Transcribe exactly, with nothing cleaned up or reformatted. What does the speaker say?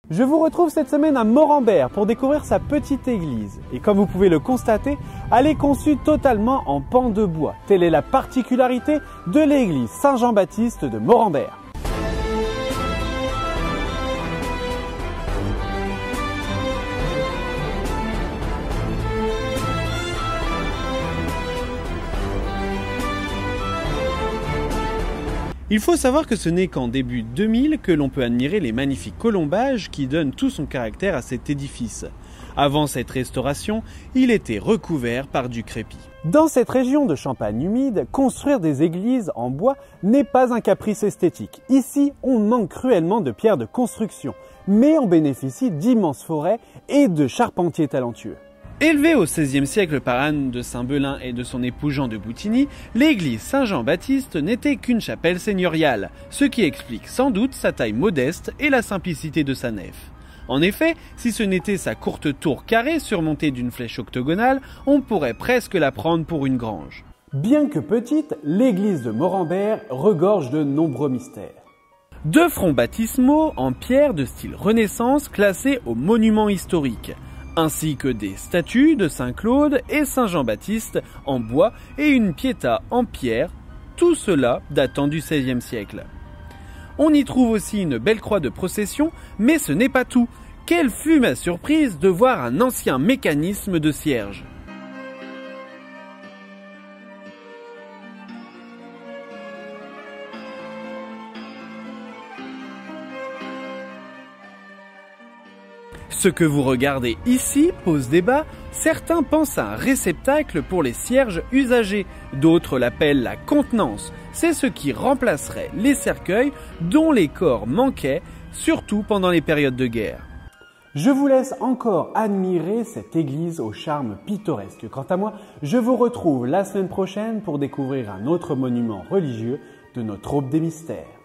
Je vous retrouve cette semaine à Morembert pour découvrir sa petite église. Et comme vous pouvez le constater, elle est conçue totalement en pan de bois. Telle est la particularité de l'église Saint-Jean-Baptiste de Morembert. Il faut savoir que ce n'est qu'en début deux mille que l'on peut admirer les magnifiques colombages qui donnent tout son caractère à cet édifice. Avant cette restauration, il était recouvert par du crépi. Dans cette région de Champagne humide, construire des églises en bois n'est pas un caprice esthétique. Ici, on manque cruellement de pierres de construction, mais on bénéficie d'immenses forêts et de charpentiers talentueux. Élevée au seizième siècle par Anne de Saint-Belin et de son époux Jean de Boutigny, l'église Saint-Jean-Baptiste n'était qu'une chapelle seigneuriale, ce qui explique sans doute sa taille modeste et la simplicité de sa nef. En effet, si ce n'était sa courte tour carrée surmontée d'une flèche octogonale, on pourrait presque la prendre pour une grange. Bien que petite, l'église de Morembert regorge de nombreux mystères. Deux fronts baptismaux en pierre de style Renaissance classés aux monuments historiques, ainsi que des statues de Saint-Claude et Saint-Jean-Baptiste en bois et une pietà en pierre, tout cela datant du seizième siècle. On y trouve aussi une belle croix de procession, mais ce n'est pas tout. Quelle fut ma surprise de voir un ancien mécanisme de cierge. Ce que vous regardez ici pose débat. Certains pensent à un réceptacle pour les cierges usagés, d'autres l'appellent la contenance. C'est ce qui remplacerait les cercueils dont les corps manquaient, surtout pendant les périodes de guerre. Je vous laisse encore admirer cette église au charme pittoresque. Quant à moi, je vous retrouve la semaine prochaine pour découvrir un autre monument religieux de notre aube des mystères.